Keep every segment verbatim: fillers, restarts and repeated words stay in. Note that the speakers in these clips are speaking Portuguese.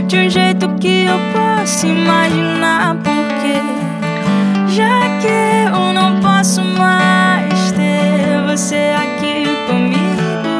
de um jeito que eu posso imaginar. Porque já que eu não posso mais ter você aqui comigo,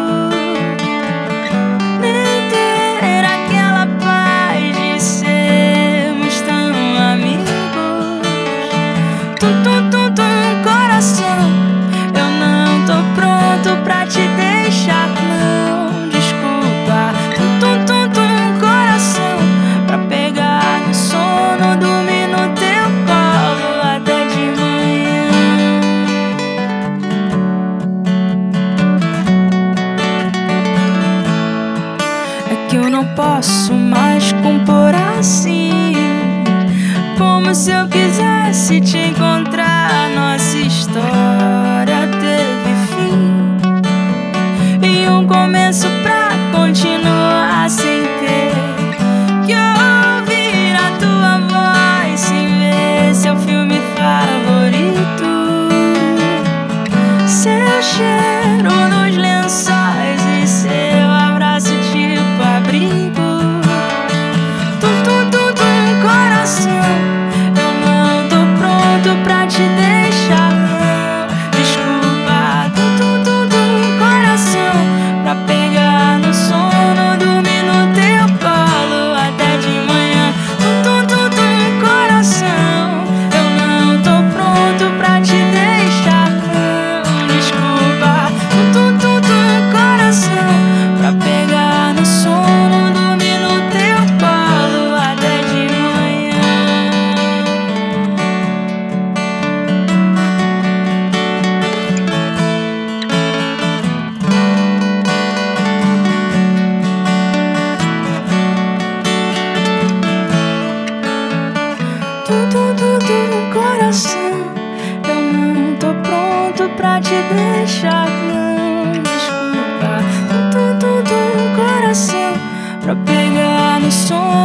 nem ter aquela paz de sermos tão amigos. Tum, tum, tum, tum, coração, eu não tô pronto pra te deixar, não, desculpa. Tum, tum, tum, tum, coração, pra pegar no sono, dormir no teu colo até de manhã. É que eu não posso mais compor assim, como se eu quisesse te encontrar. Nossa história teve fim e um começo pra continuar, sem ter que ouvir a tua voz, sem ver seu filme favorito, seu cheiro nos lençóis e seu abraço tipo abrigo. Tum, tum, tum, tum, coração, eu não tô pronto pra te deixar, não, desculpa. Tum, tum, tum, tum, coração, pra pegar no sono, dormir no teu colo até de manhã. Tum, tum, tum, tum, coração, eu não tô pronto pra te deixar, não, desculpa. Tum, tum, tum, tum, coração, pra pegar no sono, dormir no teu colo até de manhã. Tum, tum, tum, tum, coração, eu não tô pronto pra te deixar, não, desculpa. Tum, tum, tum, tum, coração, pra pegar no sono,